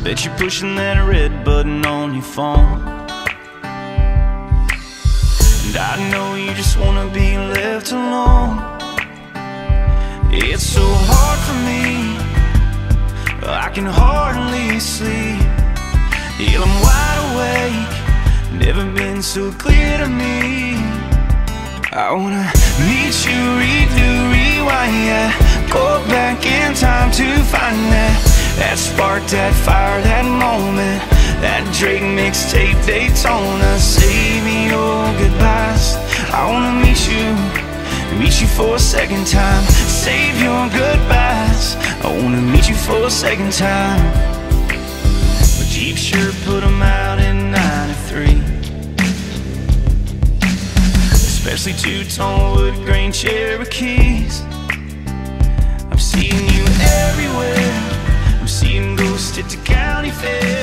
Bet you're pushing that red button on your phone. And I know you just wanna be left alone. It's so hard for me, I can hardly sleep. Yeah, I'm wide awake, never been so clear to me. I wanna meet you, redo, rewind, yeah. Go back in time to find that spark, that fire, that moment. That Drake mixtape, Daytona. Save me your goodbyes. I wanna meet you for a second time. Save your goodbyes. I wanna meet you for a second time. My Jeep sure put them out in '93, especially two-tone wood grain Cherokees. I'm seeing you everywhere. I'm seeing ghosts at the county fair.